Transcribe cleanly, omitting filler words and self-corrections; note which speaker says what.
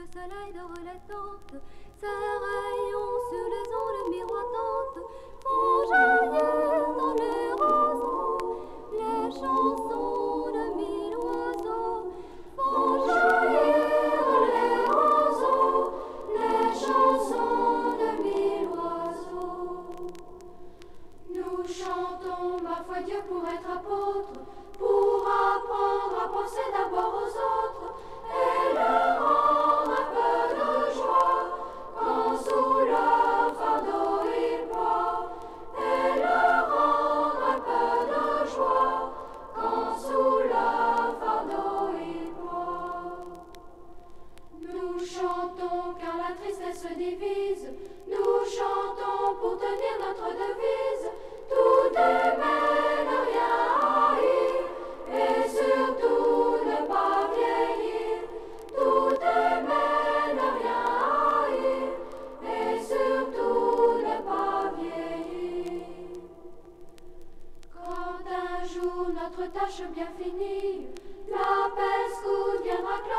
Speaker 1: soleil de relatantes, ses rayons sur les ondes miroitantes font jaillir dans les roseaux les chansons de mille oiseaux, font jaillir dans les roseaux les chansons de mille oiseaux. Nous chantons, ma foi, Dieu pour être apôtre, pour apprendre à penser d'abord aux autres et leur rendre un peu de joie quand sous leur fardeau ils ploient, et leur rendre un peu de joie quand sous leur fardeau ils ploient. Nous chantons car la tristesse se divise, nous chantons pour tenir notre devise, tout aimer, ne rien haïr, et surtout ne pas vieillir. Tout aimer, ne rien haïr, et surtout ne pas vieillir. Quand un jour notre tâche bien finie, la paix scout viendra clore